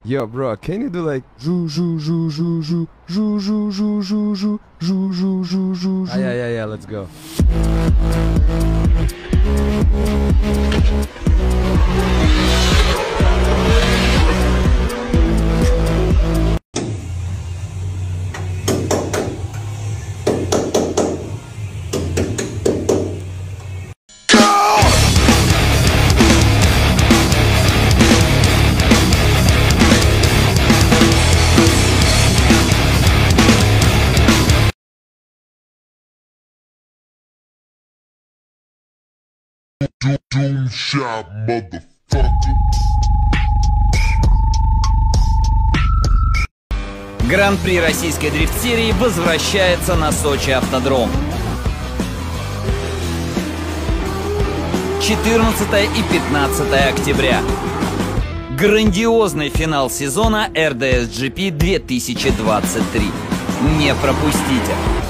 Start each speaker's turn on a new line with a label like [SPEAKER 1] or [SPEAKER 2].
[SPEAKER 1] Yo, bro, can you do like zhoo zhoo zhoo zhoo zhoo zhoo zhoo zhoo zhoo zhoo zhoo zhoo zhoo zhoo? Yeah, let's go.
[SPEAKER 2] Doom shot, motherfucker.
[SPEAKER 3] Гран-при российской дрифт-серии возвращается на Сочи автодром. 14 и 15 октября. Грандиозный финал сезона RDS GP 2023. Не пропустите!